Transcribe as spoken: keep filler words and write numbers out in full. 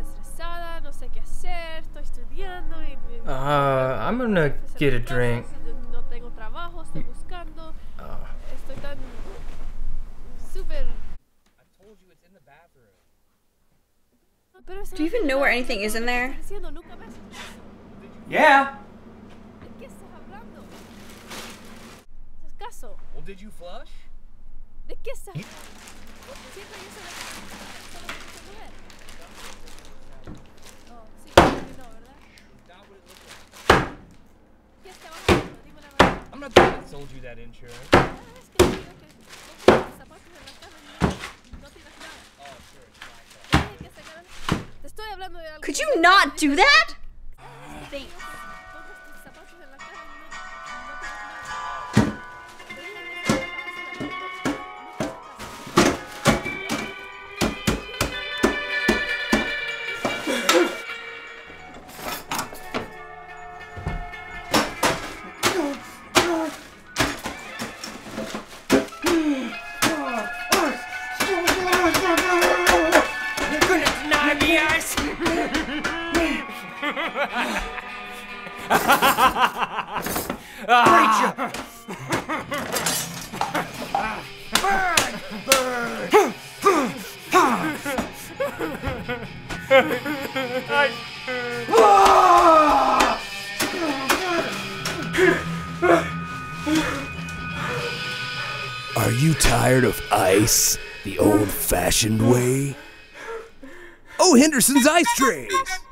Uh, I'm gonna get a drink. Oh. Do you even know where anything is in there? Yeah. Well, did you flush? I'm not the one that sold you that insurance. Could you not do that? Thanks. Are you tired of ice the old-fashioned way? Oh, Henderson's Icetrays!